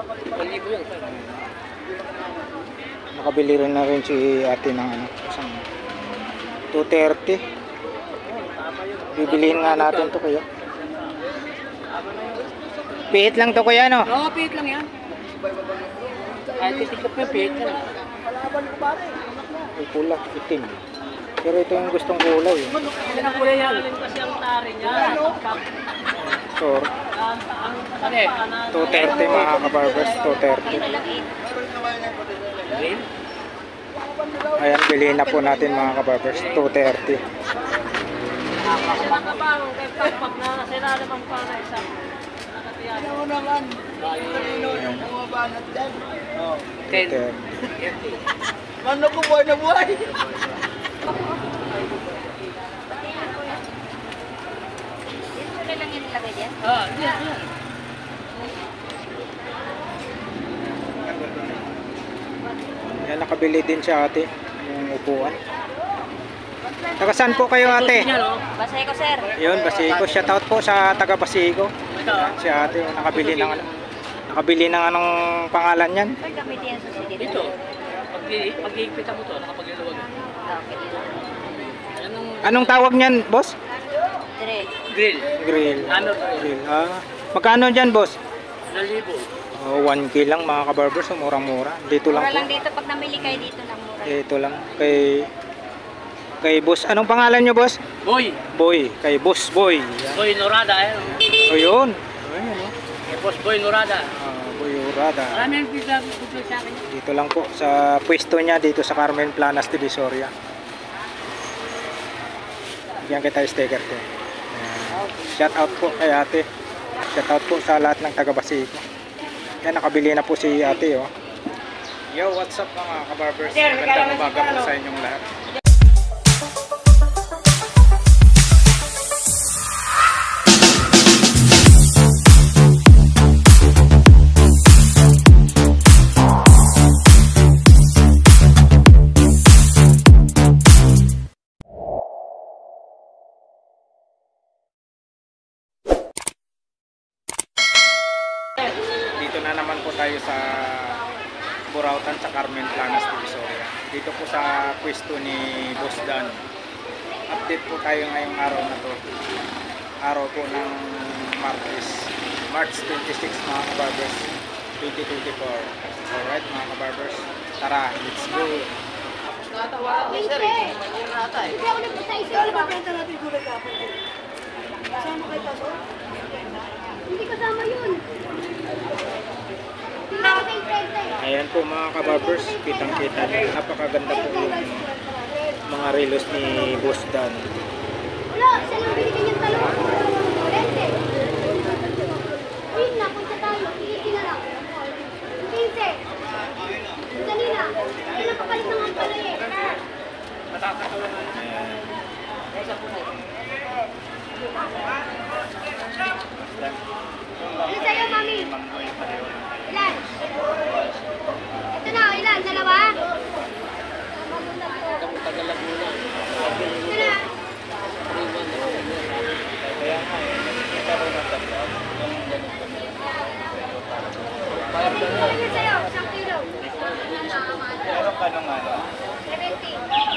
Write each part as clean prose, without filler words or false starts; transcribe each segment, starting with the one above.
Nakabili rin na rin si ate ng ano, isang 230. Bibiliin nga natin to kuya. Pihit lang to kuya, no? Oo, pihit lang yan. Kahit titikap yung pihit yan. May pula, itim. Pero ito yung gustong kulay. Kasi ang kulay yan. Kasi ang tari niya. So, 230 mga kabarbers, 230. Ayan, bilihin na po natin mga kabarbers, 230. Pag nasira naman pa na isang nakatiyan. Ano naman? Ten. Ano ko buhay na buhay? Ito lang yung lagay dyan? Yan. Ayan, nakabili din siya ate, yung upuan. Taga saan po kayo ate? Basay ko, sir. Yun, Basico. Shoutout po sa taga Basico. Si ate, nakabili ng ano. Nakabili ng anong pangalan yan? Pag gamitin yan sa CD. Dito. Pag-iigpitan mo to, nakapagliluwag. Okay. Anong tawag niyan, boss? Dire. Grill. Grill. Ano? Grill. Magkano dyan, boss? 1,000. 1K lang mga kabarbers, murang-mura. Dito lang Mura po. lang dito. Pag namili kayo dito lang mura. Dito lang. Kay boss. Anong pangalan nyo, boss? Boy. Boy. Kay boss Boy. Yan. Boy Norada. O yun. Ayun, o. Boss Boy Norada. Boy Urada. Marami ang pizza sa akin. Dito lang po sa pwesto niya dito sa Carmen Planas, Divisoria. Bigyan kita yung sticker ko. Shout out po kay ate. Shout out po sa lahat ng taga Basico. Yan, nakabili na po si ate, oh. Yo, what's up mga kabarbers? Magandang umaga po sa inyong lahat. Dito na naman po tayo sa Burautan sa Carmen Planas, Divisoria. Dito po sa pwesto ni Boss Dan. Update po tayo ngayong araw na to. Araw po ng March 26 mga kabarbers 2024. Alright mga kabarbers, tara, let's go! Hindi ako nagpasay sa'yo. Ano ba kwenta natin gulay kapon? Kasama kayo pa doon? Hindi kasama yun. Ayan po mga kabarbers, kitang-kita nyo. Napakaganda po yung mga relos ni Boss Dan. Wala, saan lang binigyan yung talong? Lente. Wait na, punta tayo. Sige na lang. 15. Yung kanina. Ay, napapalit ng ang pala eh. Ano sa'yo, mami? Ilan? Ito na, ilan? Dalawa? Ito na. Ano sa'yo? 1 kilo. Meron ka nung ano? 70.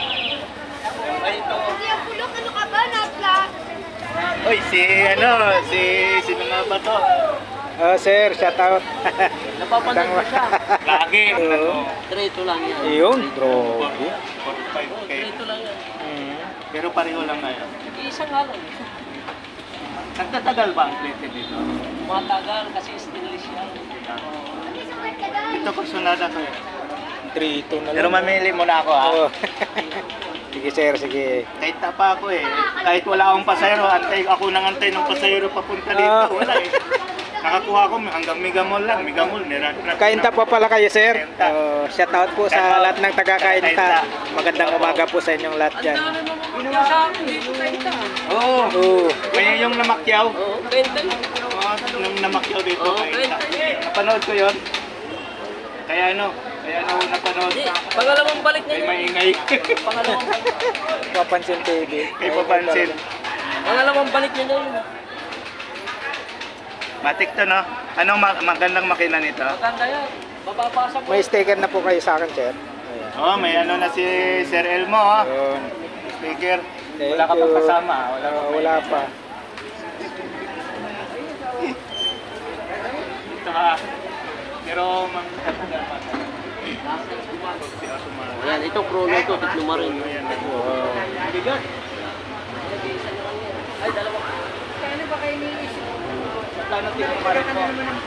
Hindi ang pulok. Ano ka ba? Napla. Uy, sino nga ba to? Sir, shout out. Napapanood ko siya. Lagi. Trito lang yan. Yun, bro. 45K. Trito lang yan. Pero pareho lang ngayon. Isa nga lang. Nagtatagal ba ang plate dito? Matagal kasi stainless yan. Ito kursunada ko eh. 3-2 na lang. Pero mamili muna ako ha. Oo. Sige sir, sige. Kahit tapa ako eh. Kahit wala akong pasayro, ako nang antay ng pasayro papunta dito. Wala eh. Nakakuha ko hanggang Megamall lang. Megamall, Kainta pa pala kayo sir. Kainta. Shout out po sa lahat ng taga-Kainta. Magandang umaga po sa inyong lahat dyan. Ginawa sa akin dito kainta. Oo. Oo. Kaya yung namakyaw. Oo, kainta. Yung namakyaw dito. Oo, Kainta. kainta. Napanood ko yun. Kaya napanood. Hindi, pangalawang balik niya May yun. maingay. Pangalawang balik. Papansin TV. Kay papansin. Pangalawang balik niya yun. Matik to, no? Anong magandang makina nito? Maganda yan. Mababasa mo. May sticker na po kayo sa akin, sir. Ayan. Oh, may ano na si Sir Elmo, oh. Yun. Sticker. Thank Wala ka you. pa kasama. Wala ka pa. Wala pa. Ito ha. Pero magtatagal pa. Yan, ito Chrono ito, tikluma rin. Wow. Bigat. Ay, dalawa. Kaya ba kayo niisip? Kano tingin pa rin po?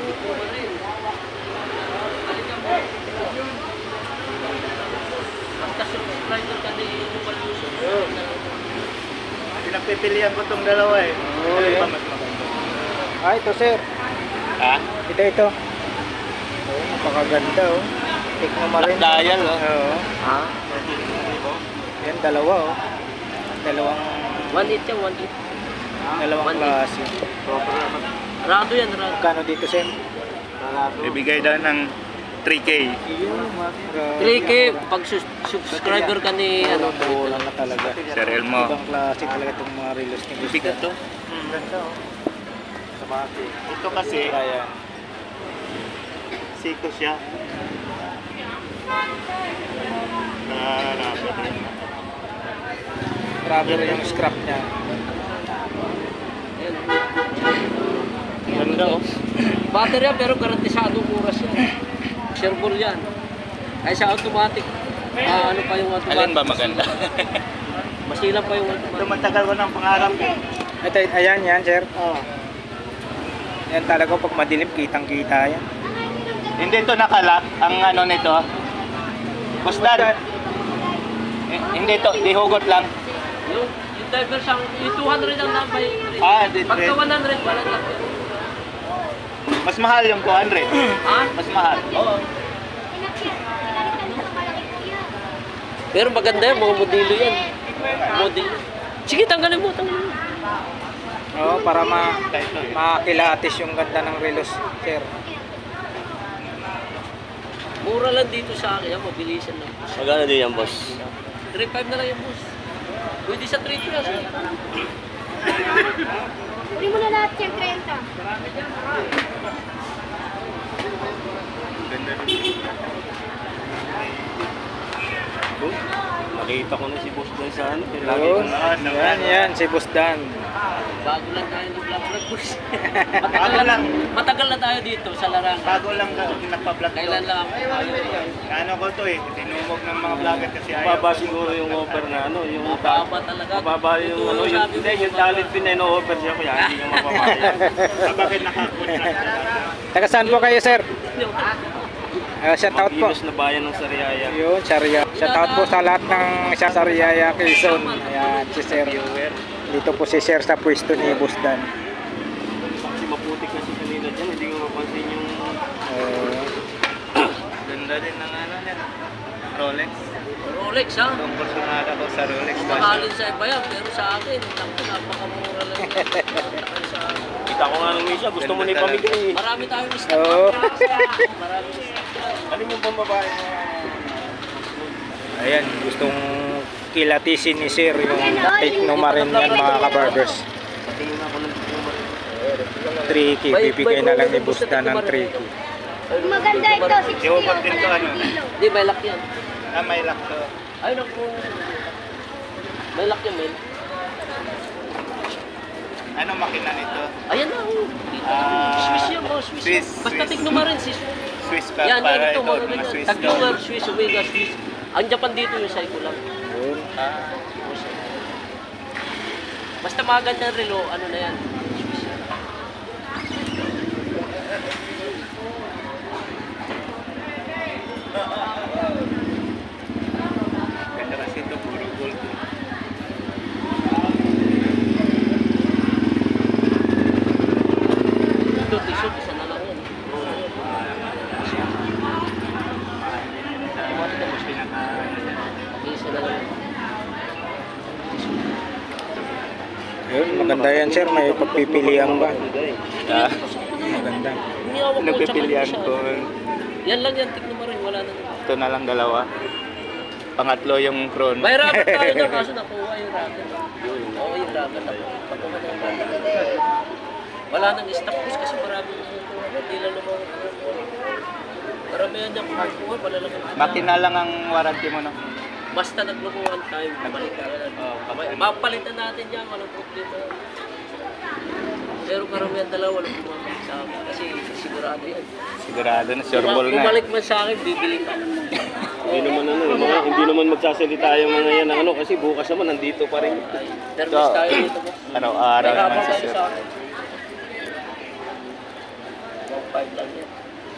Basta subscriber ka din yung Evolution. Pinagpipilian ko itong dalawa eh. Oh, Ito yeah. ba mas maganda? Ah, ito, sir. Ha? Ito. Oh, napakaganda, oh. Tikmo mo rin. Black dial, oh. Oo. Ha? Yan, dalawa, oh. Dalawang 1.8 yan, 1.8. dalawang klase. Rado yan, rado. Magkano dito, sir? Ibigay daw ng 3K. 3K pag subscriber ka ni ano. Kulang na talaga. Sir Elmo. Ibang klase talaga itong mga relos ni Gusto. Bigat to. Ganda, oh. Samati. Ito kasi, Kaya. siko siya. Rubber yung scrap niya. Ganda oh. Battery yan pero garantisado oras yan. Sherbull yan. Ay sa automatic. Ano pa yung automatic? Alin ba maganda? Masilang pa yung Ito automatic. matagal ko ng pangarap eh. Ito, ayan yan, sir. Oh. Yan talaga pag madilim, kitang-kita yan. Hindi ito nakalak ang ano nito. Kusdan. Hindi ito, dihugot lang. Yung diver siyang, yung 200 ang nabay. Ah, di Pagka 100, wala lang. Mas mahal yung 200. Ha? Mas mahal. Oo. Pero maganda yan, mga modelo yan. Modelo. Sige, tanggalin mo, tanggalin mo. Oo, para Ito, makilatis yung ganda ng relos, sir. Mura lang dito sa akin, yan, mabilisan lang. Magkano din yan, boss? 3.5 na lang yung boss. Pwede sa 3 plus. Uli mo na lahat yung 30. Ganda rin. Oh, nakita ko na si boss doon sa ano. Yun. Yan, si Boss Dan. Bago lang tayo ng vlog boss. Bago lang. Matagal na tayo dito sa larangan. Bago lang nagpa-vlog to. Kailan lang ako tayo. Ano ko to eh, tinumog ng mga vlogger kasi ayaw. Mababa siguro yung offer na ano, yung Mababa talaga. mababa yung Ito, ano, yung, sabi hindi, ko, yung talent pin na ino-offer siya kaya hindi nyo mapapaya. Bakit nakakunin na? Taga saan po kayo, sir? Shout out po. Magilos na bayan ng Sariaya. Yun, Sharia. Shout out po sa lahat ng Sariaya, Quezon. Ayan, si sir. Dito po si sir sa pwesto ni Boss Dan. Kasi maputik na si kanina dyan, hindi ko mapansin yung... Ganda din ng ano yan. Rolex. Rolex ha. Itong personada ko sa Rolex. Mahalin sa iba yan, pero sa akin, napakamura lang yan. Sa akin. Kita ko nga nung isa, gusto mo na ipamigay. Marami tayong stock. Oo. Marami stock. Ano yung pambabae mo? Ayan, gustong kilatisin ni sir yung Tecnoma rin yan, mga kabarbers. Patingin ako ng diploma. 3K, bibigay na lang ni Boss Dan ng 3K. Maganda ito, 60 Yung oh, din to ano? Hindi, may lock yan. Ah, may lock to. Ay, naku. May lock yan, men. Ano makina nito? Ayan na, oh. Dito. Ah, Swiss yan, oh. Swiss. Swiss, Basta Swiss. Tecnoma rin, Swiss. Swiss pa Yan, para yan ito, ito, mga mga ganyan. Swiss Tecnoma, to. Swiss, Omega, Swiss. Ang Japan dito yung cycle lang. Yun. Ah, Basta mga ganyan relo, ano na yan. Swiss yan. ganda kasi ito, puro gold. Ito, t-shirt, isa na lang yan. Tapos pinaka... Isa na lang yan. Yun, maganda yan sir, may pagpipilian ba? Ah, Maganda. Niyawag ko, nagpipilian tsaka ko. Yan lang yan, Tecnoma rin, wala na. Ito na lang dalawa. Pangatlo yung Crown. May racket tayo na, kaso nakuha yung racket. Oo, yung racket. Nakuha na yung racket. Wala nang stock boss kasi maraming kumukuha. Hindi lang naman karamihan niya kumukuha. Wala lang Makina lang ang warranty mo, no? basta naglukuhan tayo, balikan. Mapalitan natin yan, walang problema. Pero karamihan dalawa walang bumabalik sa akin kasi sigurado yan. Sigurado na, sure ball na. Bumalik man sa akin, bibili ka. Hindi naman hindi naman magsasalita yung mga yan ng ano kasi bukas naman nandito pa rin. Service tayo dito boss. Araw-araw May naman habang si tayo sir. sa akin. 1.5 lang yan.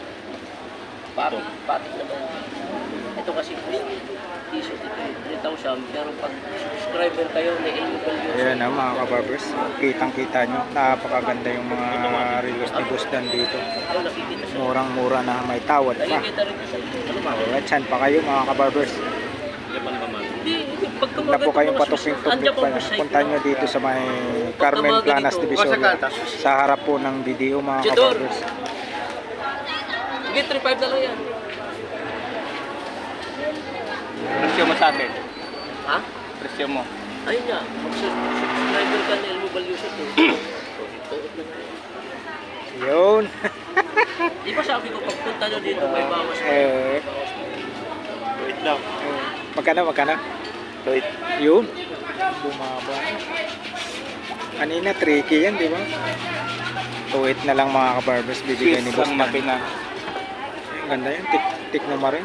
Patik naman. Ito kasi piso dito 3,000 pero pag subscriber kayo na eligible Ayan na mga kabarbers, kitang-kita nyo, napakaganda yung mga relos ni Boss Dan dito. Ayun, nakikita siya. Murang-mura na may tawad pa. Nakikita rin ko sa iyo. Ano ba? Alright, saan pa kayo mga kabarbers? Yaman pa man. Hindi, pagka Huwag na po kayong mga patuping-tupik andyan pa. po sa Punta nyo dito sa may Carmen Pagka mga Planas ganito, Divisoria. Sa harap po ng video mga Chidor. kabarbers. Sige, 3.5 na lang yan. Presyo mo sa akin. Ha? Presyo mo. Ayun nga, subscriber ka na Elmo Balyuso to. Tuot na nga. Yun. Di ba sabi ko, pagpunta nyo dito, may bawas pa. Bawas pa. Wait daw. Magkano? Wait. Yun. Bumaba. Kanina tricky yan, di ba? Tuwit na lang mga kabarbers, bibigay ni Swiss Boss ang Dan. makina. Ang ganda yan, tik na rin.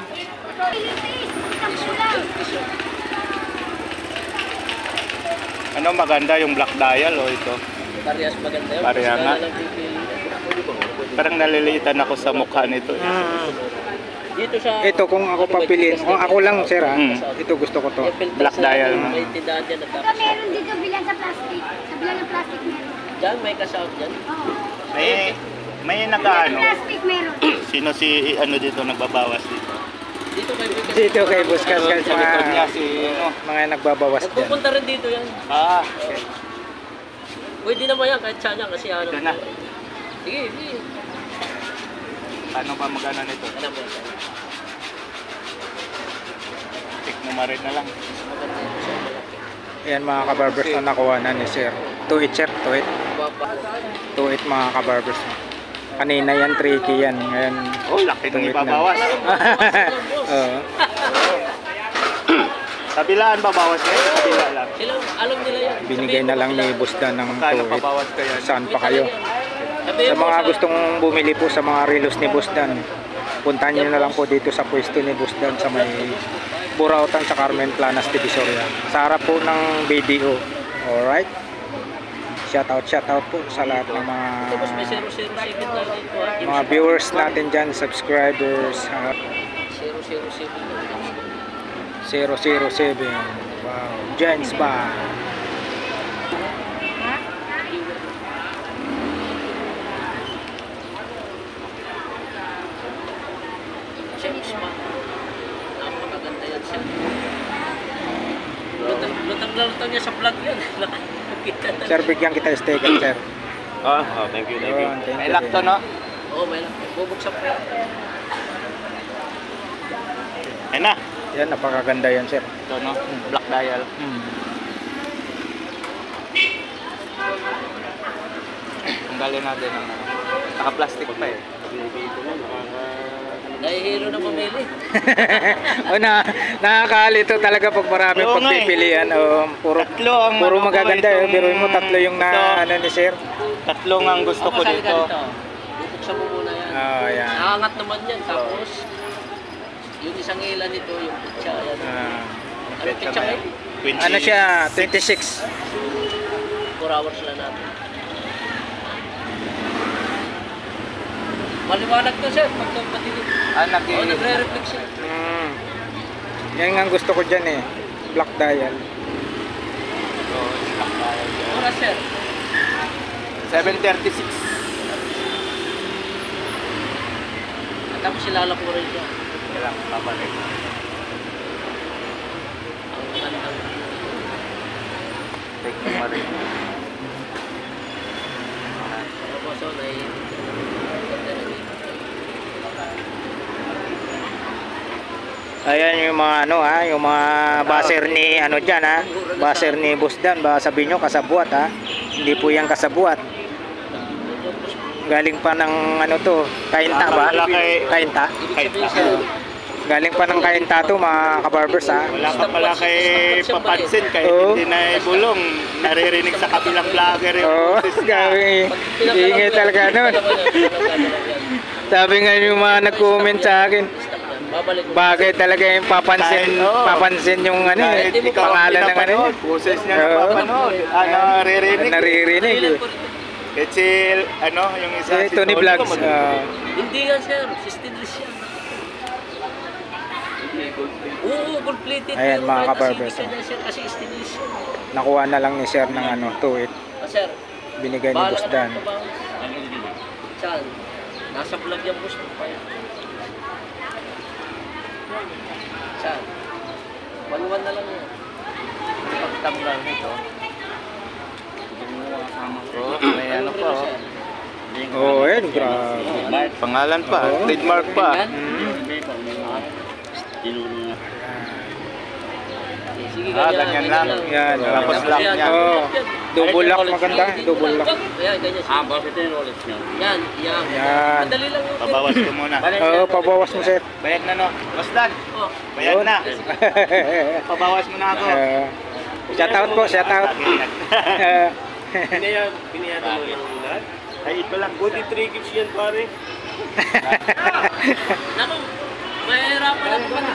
Ano maganda yung black dial o ito? Parehas maganda yun. Pareha Kasi nga. lang pipili. Parang naliliitan ako sa mukha nito. Dito sa... Ito kung ako papiliin, o ako lang sir ha, ito gusto ko to. Black dial na. May tindahan dyan Saka nagkakasya. meron dito bilan sa plastic. Sa bilan ng plastic meron. Dyan, may kasama dyan. Oo. May nakaano. Plastic meron. Sino si ano dito nagbabawas dito? Dito may may Dito kay Boss Kaskas, Sa likod niya mga, si ano. mga nagbabawas dyan. Nagpupunta rin dito yan. Okay. Pwede naman yan kahit saan yan kasi ano. Ito na. Sige, sige. Paano ba magana nito? Alam mo yan. Tik mo rin na lang. Maganda yan siya. Malaki. Ayan mga kabarbers na nakuha na ni sir. Tuwit sir, tuwit. Baba. Tuwit mga kabarbers. Kanina yan, tricky yan. Ngayon, Oh, laki ng Tuwid na. ibabawas. oo. Kabilaan babawas kayo? Kabila lang. Sila, alam nila yan. Binigay na lang ni Boss Dan ng Kano tuwit. pabawas kayo? Saan pa kayo? Sa mga gustong bumili po sa mga relos ni Boss Dan, puntahan nyo na lang po dito sa pwesto ni Boss Dan sa may Burautan sa Carmen Planas Divisoria. Sa harap po ng BDO. Alright? Shout out po sa lahat ng Tapos may mga 007 tayo dito ha. mga viewers natin dyan, subscribers. 007. 007. Wow. James Bond. James Bond. Napakaganda yan siya. Lutang niya sa vlog yan. Nakikita na. Sir, bigyan kita sticker, sir. Thank you, thank you. Yun, thank May you, lock to, no? Oo, may lang. Bubuksan pa yan. Ayan na. Yan, napakaganda yan, sir. Ito, no? Black dial. Tanggalin natin ang ano. Naka-plastic pa eh. Nahihiro na mamili. O nakakalito talaga pag marami Oo nga eh. pagpipilian. Puro Tatlo ang puro ano ko, magaganda. itong- Biruin mo tatlo yung ito. ano ni sir. Tatlong ang gusto ko Masali ka dito. Bubuksan mo muna yan. Oh, yan. Nakangat naman yan. Tapos, yung isang ilan nito, yung pitsa. Yan. Ano pitsa kayo? Ano siya? 26. 4 hours lang natin. Maliwanag to sir, pag patinig. Anak Oo, nagre-reflect siya. Yan nga ang gusto ko dyan eh. Black dial. Black dial. Oras sir. 7:36. At tapos ilalak mo rin siya. Kailang babalik. Ang magandang. Take mo rin. Tapos o, Ayan yung mga ano ha, yung mga baser ni ano diyan ha. Baser ni Boss Dan, baka sabihin nyo kasabwat ha. Hindi po yan kasabwat. Galing pa ng ano to, Kainta ba? Wala Kainta? Ibig sabihin sir, Galing pa ng Kainta to mga kabarbers ha. Wala ka pala kay papansin kahit Oo. hindi na ibulong. Naririnig sa kabilang vlogger yung Oo, boses niya. gabi. Ingay talaga nun. Sabi nga yung mga nag-comment sa akin, babalik mo. bagay talaga yung papansin, Kahit, oo. papansin yung ano Kahit eh, ikaw ang pangalan ng ano pinapanood, eh. boses niya Oo. napapanood. Naririnig. Naririnig eh. Kahit si, yung isa Si Tony Vlogs. Hindi yan sir, si stainless yan. Oo, completed. Ayan, pero mga kahit kabarbers, acidic ka na, sir, kasi stainless yan. Nakuha na lang ni Sir ng ano, tuwit. Sir, Binigay ni bahala Boss ka Dan. na ba? Saan? Nasa vlog yan, boss mo pa yan. Saan? 1-1 na lang yan. Pagtamlang nito. May ano pa, oh. Oo, oh, ayun, grabe. Pangalan pa, Oo. trademark pa. Sige, Ganyan lang. Yan, Tapos lock niya. Oo. Double lock maganda, double lock. Ayan, ganyan siya. Bakit yung rolex niya? Yan, yan. Yan. Madali lang yung Pabawas ko muna. Oo, pabawas mo Sir. Bayad na no. Basta, Oh, bayad na. Pabawas mo na ako. Shout out po, shout out. Biniyado mo yung lahat? Ay, ito lang. Buti 3 gifts yan pare. naku, mahirapan ako pa.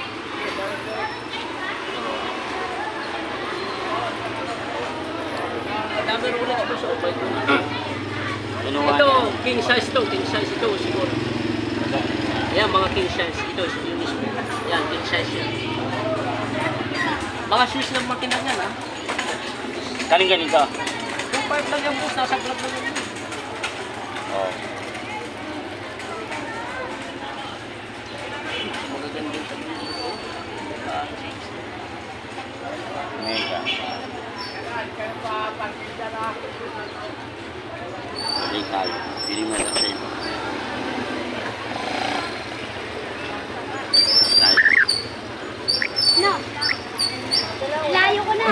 Ang dami rolex ko sa upay ko. Ito, king size to, king size ito siguro. Ayan, mga king size. Ito, yung mismo. Ayan, king size yan. Mga Swiss lang makina yan, ha? Galing ka. Yung part lang yung boss, nasa vlog lang yan. Oo. Magagandang sabihin ko. Mega. Galing tayo. Pili mo na sa'yo. No. Layo ko na.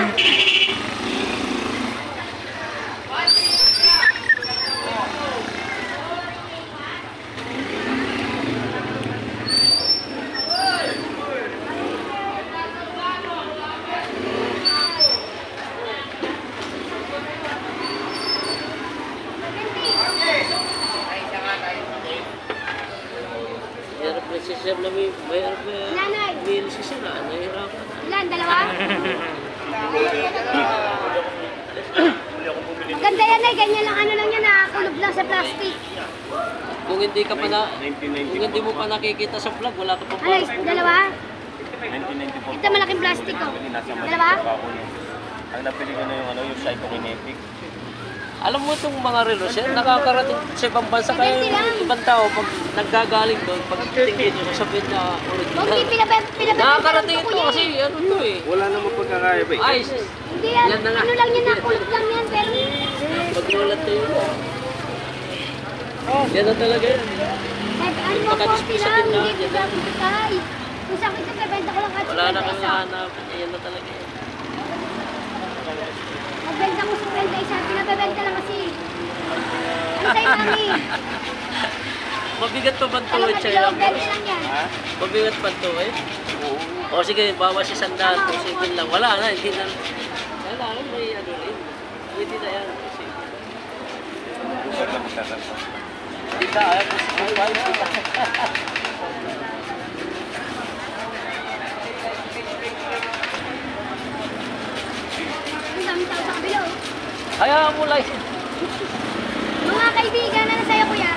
Mahirap na si Sir na mahirap na Nanay. may si Sir na, nahihirapan. Ilan? Dalawa? Maganda yan eh. Ganyan lang ano lang yan. Nakakulog lang sa plastic. Kung hindi ka pa na, 1994. kung hindi mo pa nakikita sa vlog, wala ka pa Ano? Dalawa? 1994. Ito malaking plastic oh. Nasa Dalawa? ako niya. Ang napili ko na yung site ko kinetic. Alam mo itong mga relo, Sir, nakakarating sa ibang bansa kaya yung ibang tao, pag naggagaling doon, pag tingin nyo, sabihin na Huwag original. pinabenta Nakakarating ko ito yan kasi eh. ano to eh. Wala namang pagkakaya ba eh. Ay, Hindi yan. Yan na nga. Ano lang yan. Nakulog lang yan. Pero pagmulat tayo. Yan na talaga yan. kahit ano mo Makadisplay sa lang. tindahan, Hindi yan ko na. kapitay. Kung sa akin ito, bebenta ko lang kahit Wala na 50 kang isa. hanap. Yan na talaga yan. Magbenta ko sa 50 isa. Pinabebenta lang kasi. Ano sa'yo, mami? Mabigat pa ba ito? Talagang Siya low bench lang yan. Mabigat pa ito eh. O sige, bawas si Sandal. Kung sige lang. Wala na, hindi na. Wala na, may ano rin. Pwede na yan. Kasi hindi ka, ayaw mo sa buwan. Ang dami tao sa kabilo. Hayaan mo lang. Mga kaibigan, ano sa'yo, kuya?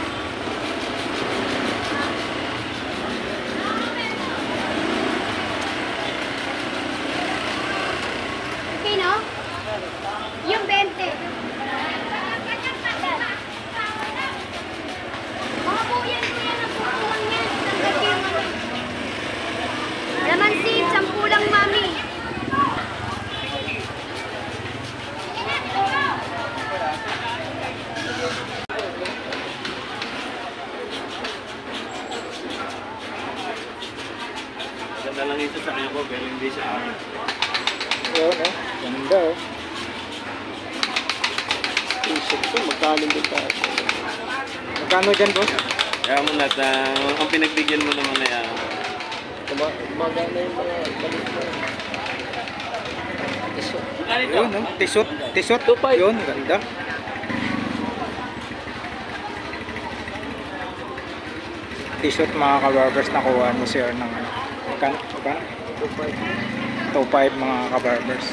Okay, no? Yung 20. Mga buyan, kuya, napupulang yan. Tanggal ko yung ano. Lamansi, 10 lang, mami. Ganda lang ito sa kanya ko, pero hindi sa akin. Yun, oh. Ganda, oh. T-shirt ko, magkano din tayo. Magkano dyan, boss? Kaya mo na, ang pinagbigyan mo naman na yan. Maganda yung mga balik mo. Yun, no? Tisot. Tisot. 2.5. Yun, ganda. Tisot mga kabarbers na kuha ni sir ng ano. Magkano? 2.5 mga kabarbers.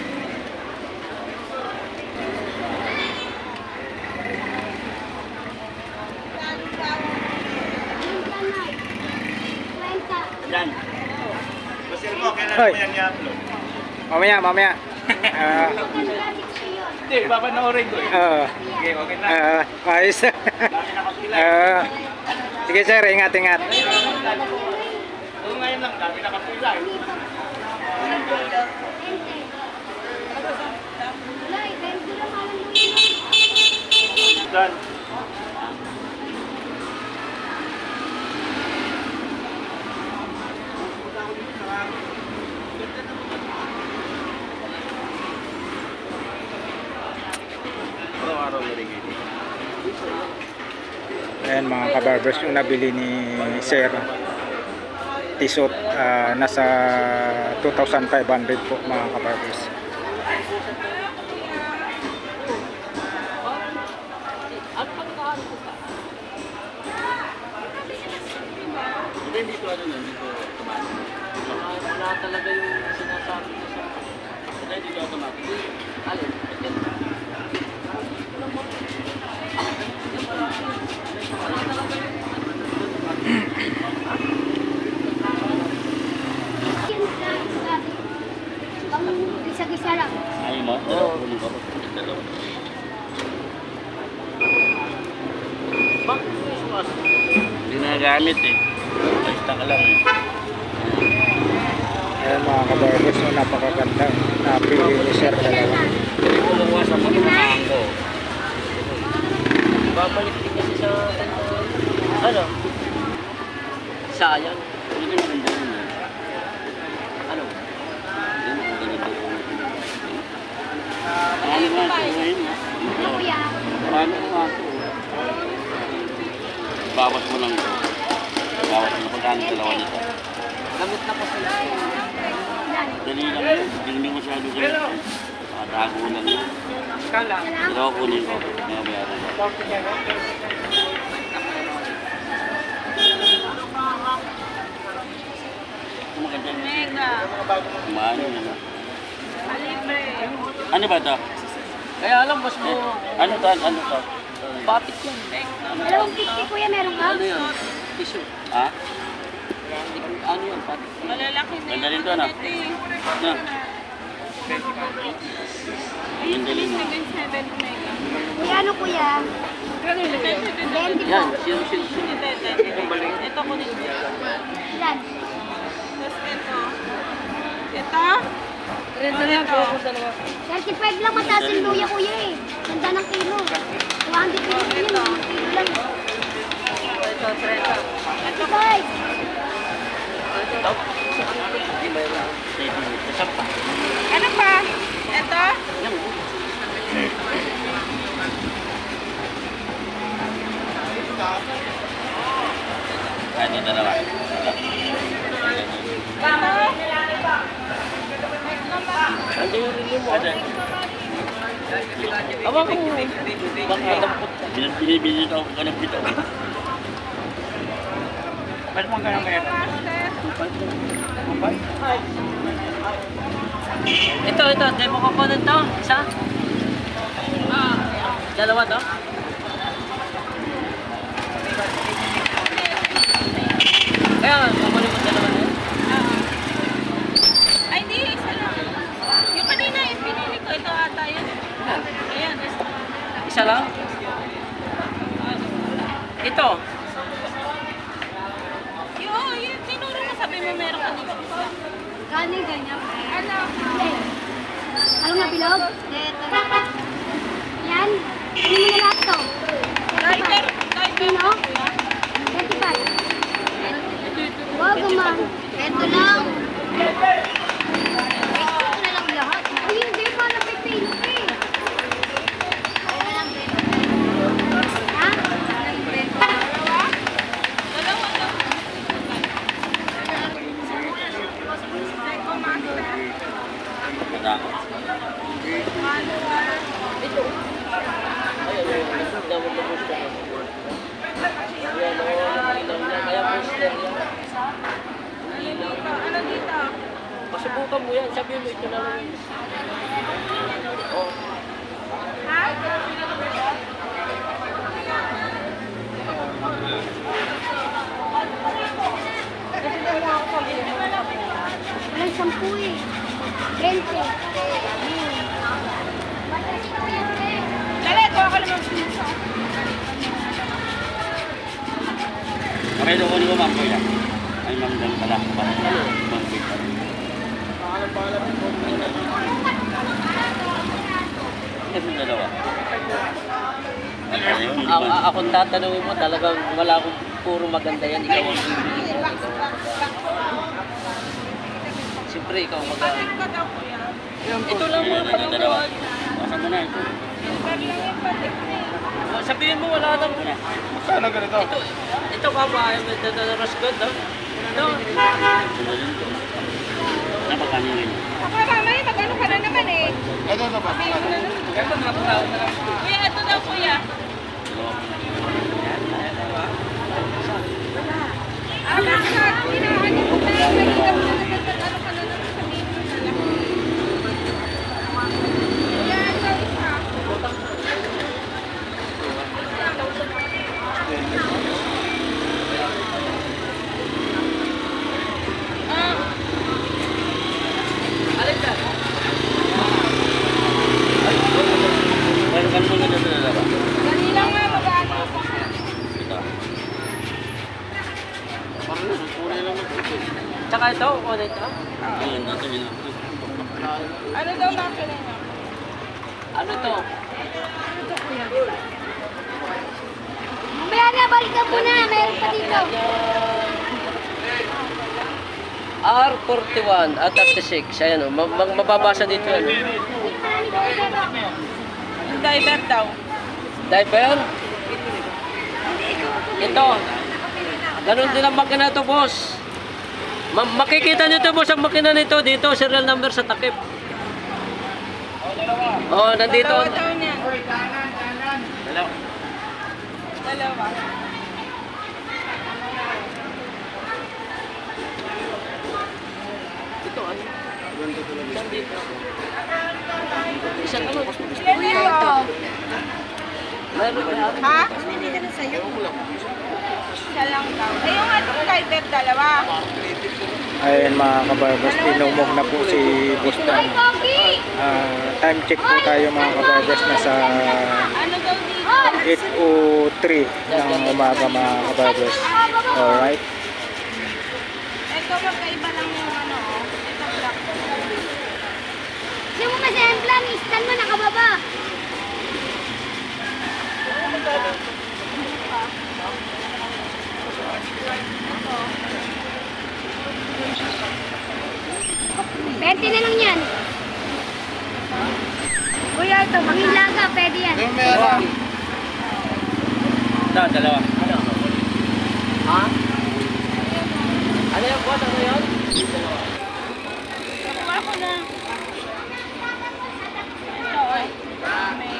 Yan. Basir mo, kailan Hoy. mo yan i-upload? Mamaya. Ah, Hindi, papanoorin ko eh. Okay, okay na. Ayos. Dami nakapila. Sige sir, ingat. Oo, ngayon lang, dami nakapila eh. Dan. Araw-araw na rin ito. Ayan mga kabarbers yung nabili ni sir. Tisot nasa 2,500 po mga kabarbers. Hindi dito ano yun, dito automatic. Wala talaga yung sinasabi ko sa... Wala dito automatic. Alin? Isa-isa lang. Ayaw mo? Oo. Bakit mo yung sumas? Hindi nagagamit eh. Basta ka lang eh. Ayan mga kabarbers, so napakaganda. Napili ni sir dalawa. Kumuha sa mga mango. Babalik din kasi sa ano? Sayang. Hindi ko maganda yun eh. Ano? Hindi mo maganda yun. Ano nga ito ngayon ha? Ano kuya? Marami na nga ito. Bawas mo lang ito. Bawas mo na pagkano dalawa nito. Gamit na kasi. Dali lang yun. Hindi masyado gamit. Tago lang yun. Pero ako kunin ko. May bayaran ko. Maganda yun. Kumain yun. Ano ba ito? Kaya alam, mas mo... Ano to? Ano to? Batik yun. Dalawang 50 kuya, meron ka? Ano yun? Tissue. Ha? Ano yun? Batik. Malalaki na Ganda rin to, ano? No. Ganda rin. Kuya, ano kuya? Yan, sino. Ito ko din. Ilan? Tapos ito. Ito. 35 lang mataas yung luya kuya eh. Ganda ng kilo. 200 kilo yun, kilo lang. Ito, 30. Ito guys. Ano pa? Ito. Kahit yung dalawa. Ano yung review mo? Aba ko. Baka dampot. Binibili ito ako ng pito. Ba't mo ganun kaya? Ito, demo component to. Isa? Dalawa to? Kaya nga, kukunin mo dalawa na yun. Ay, di. Isa lang. Yung kanina, yung pinili ko. Ito ata yun. Ayan. Isa lang? Ito. Yung tinuro mo, sabi mo meron ka dito. Galing ganyan. Ano? Ano nga bilog? Ito na. Yan. Ano mo na lahat to? Driver. Sino? 25. Wag naman. Ito lang. Ito na lang lahat. Ay, hindi. Paano may pink eh? Ito lang, 25. Ha? 25. dapat. Ano dito? Pasubukan mo yan, sabihin mo ito na lang. Ha? Walang 10 eh. 20. Dali, kuha ka naman piso. Okay, doon ko ma'am kuya. Ay ma'am dan pala. Ma'am kuya. Ito dalawa. Akong tatanungin mo, talagang wala akong puro maganda yan. Ikaw ang pipili mo. Siyempre, ikaw ang maganda. Patik ka daw, kuya. Ito lang mga Ito dalawa. patuntuan. Basta mo na ito. Pero lang yung patik na eh. Sabihin mo, wala nang... Saan ang ganito? Ito ka ba? Ito na rasgod, no? No? Napakano rin. Ako mamaya, mag-ano ka na naman eh. Ito na ba? Kuya, ito daw, kuya. Ah, bakit? Hinahanap ko na. Mahirap na nagtatalo ka na naman sa video na lang. Kuya, ito isa. Alin ka? Meron muna dito dalawa. Dali lang nga, mag-ano sa akin. Ito. Tsaka ito, kuha ito. Ayun, dito yun. Ano daw makina niya? Ano to? Mamaya na, balikan mo na. Meron pa dito. R41 at 36. Ayan o, mababasa dito yan. Yung diver daw. Diaper? Ito. Ganun din ang makina ito, boss. Makikita nyo ito, boss, ang makina nito. Dito, serial number sa takip. Oh, nandito. Dalawa daw niya. Dalawa. Dalawa. Ito, ano? Isang dito. Isang ano? Kuya, ito. Mayroon ba yan? Ha? Isa lang daw. Eh, yung atong diver, dalawa. Ayun mga kabarbers, tinumog na po si Bustan. Pogi! Time check po tayo mga kabarbers, nasa Ano daw dito? 8:03 ng umaga mga kabarbers. Alright. Ito, magkaiba lang yung ano. Ito, black. Hindi mo masemplan. Stand mo nakababa. Pwede na lang yan. Kuya, ito. Mangilaga, pwede yan. Ito, dalawa. Ano? Ha? Ano yung boss? Ano yun? Dalawa. Nakuha ko na. Ito, ay. May...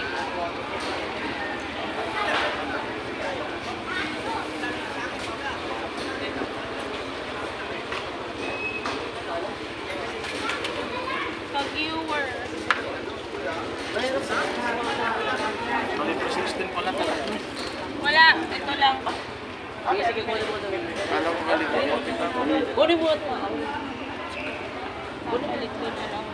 Pag-viewer. Bali po 16 pala talaga. Wala, ito lang. Sige, sige, kunin mo ito. Alam ko bali po. Kunin mo ito. Balik ko na lang.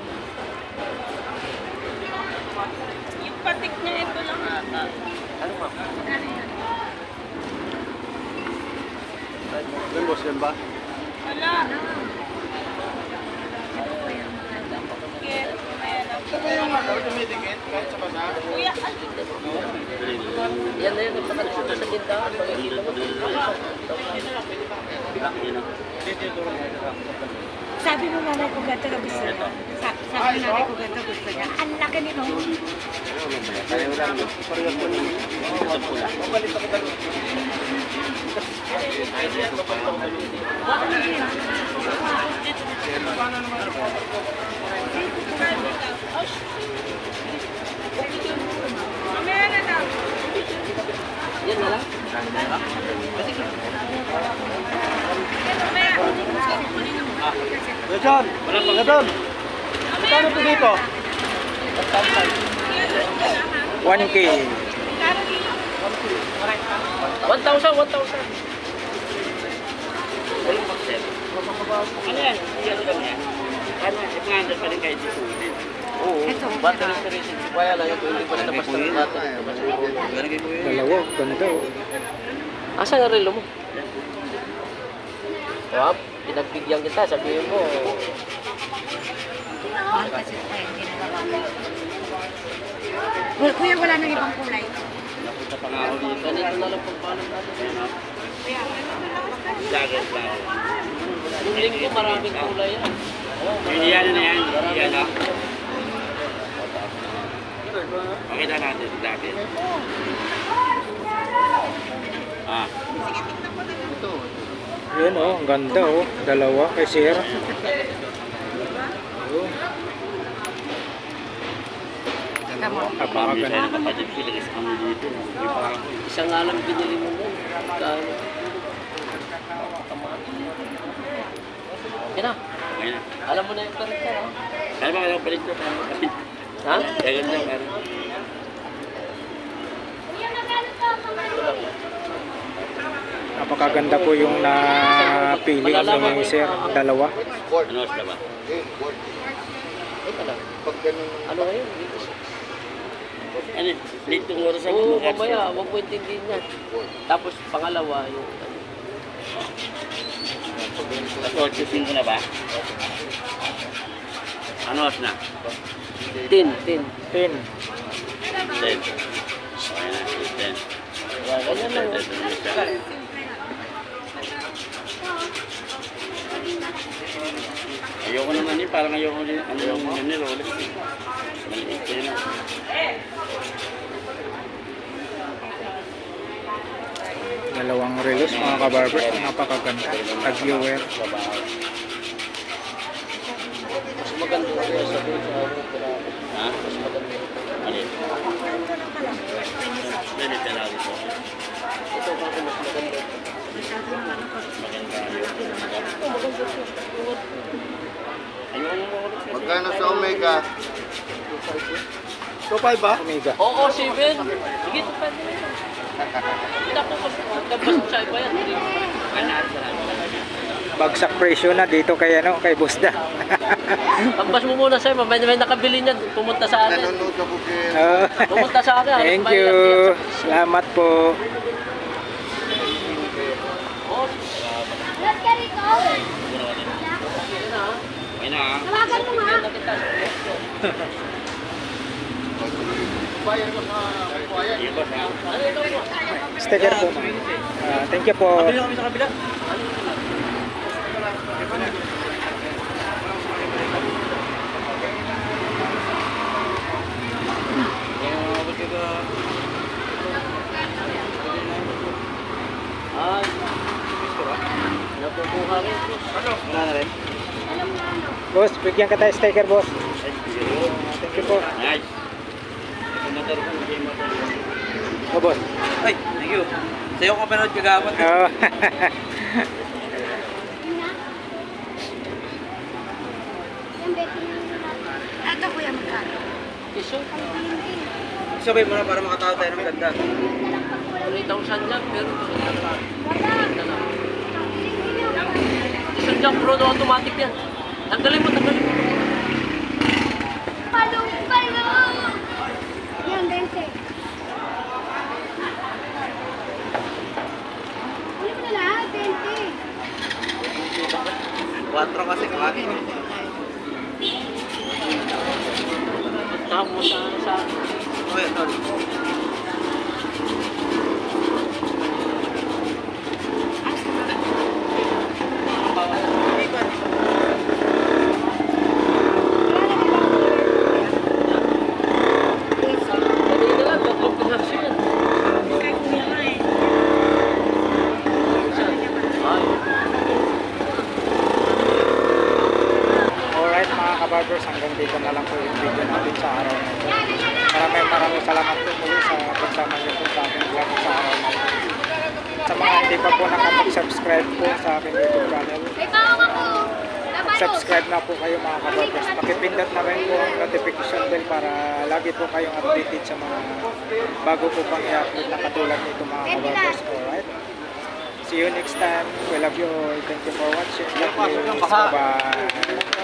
Yung patik niya, ito lang ata. Ano ma? Yung boss yan ba? Wala. Sige, ayan lang. Ito ba yung ano, dumidikit kahit sa basa? Kuya, ay, Yan na yun. Nagpakalit sa tindahan. Pagkikita mo. Sabi mo nanay ko gato na gusto niya. Sabi mo nanay ko gato gusto niya. Ang laki nito. Kaya wala mo. Ito pula. kaya Mamaya na lang. Yan na lang. John, wala doon. Magkano po dito? 1K. 1,000. Ano yan? Yan lang yan. Ano? Ipangandal pa rin kayo dito. Oo. Battery operated. Kaya lang ito, hindi pa rin nabasta ng battery. Dalawa, ganda oh. Asa na relo mo? Wap, pinagbigyan kita, sabihin mo. Well, kuya, wala nang ibang kulay. Napunta pa nga ako dito. Ganito na lang pang paano natin. Jacket lang. Yung linggo, maraming kulay yan. Yan na yan. Yan na. Pakita natin. Jacket. Ah. Yun oh, ang ganda oh. Dalawa kay Sir. Oh. Mami tayo kapatid sila kasi kami dito. Hindi pa ako. Isang nga lang binili mo nun. Kano? Yan na. Ayun na. Alam mo na yung karita, ha? Kaya ba kayo balik ko? Ha? Kaya ganda meron. Napakaganda po yung napili ni Sir. Dalawa. Ano oras na ba? Ito lang. Ano ngayon? Ano? Late yung oras ako. Oo, mamaya. Huwag mo intindihin yan. Tapos pangalawa, yung... At 8:05 na ba? Ano oras na? 10. 10. 10. Okay na, 10. Ganyan lang. Ayoko naman yun, parang ayoko din. Ano yung ni Rolex? Maliit ko yun. Dalawang relos mga kabarbers. Napakaganda. Tag-viewer. Mas maganda ko yung sabihin sa akin. Ha? Mas maganda. Maliit. Maliit na lang ito. Ito pa ako mas maganda. Maganda yun. Ayoko naman Rolex kasi. Magkano sa Omega? 2.5 ba? Omega. Oo, 7. Sige, pa din. Hindi ako magkabas sa iba yan. Bagsak presyo na dito kay ano, kay Busda. Pambas mo muna sa'yo, may nakabili niya, pumunta sa akin. Nanonood ako kay... Pumunta sa akin. Thank you. Salamat po. Let's get it go. Ayun na ha. Tawagan mo nga. Ayun ba sa Sticker po. Thank you po. Kami sa kabila. Ay, nakukuha rin. Wala na rin. Boss, bigyan ka tayo sticker, boss. Thank you po. Nice. Ito motor ko, hindi motor. Oh, boss. Ay, thank you. Sa'yo ko panood kagawad. Oh. Ito kuya, magkano? Iso, Sabay mo na para makatawa tayo ng ganda. 3,000 lang, pero maganda lang. Isang lang, pro na automatic yan. Tanggalin mo. Palong, palong! Yan, 20. Ano mo na lahat? 20. 4 kasi kumaki. Tama mo sa Okay, tol. kanina lang, tatlong pinakso yan. Ay, Alright mga kabarbers, hanggang dito na lang po yung video natin sa araw na ito. Maraming salamat po muli sa pagsama niyo po sa aking vlog sa araw na ito. Sa mga hindi pa po nakapag-subscribe po sa aking YouTube channel, subscribe na po kayo mga kabarbers. Pakipindot na rin po ang notification bell para lagi po kayong updated sa mga bago po pang i-upload na katulad nito mga kabarbers. Alright? See you next time. We love you all. Thank you for watching. Bye-bye.